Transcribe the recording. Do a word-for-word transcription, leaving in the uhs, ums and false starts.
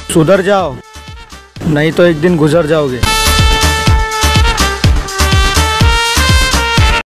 सुधर जाओ, नहीं तो एक दिन गुजर जाओगे।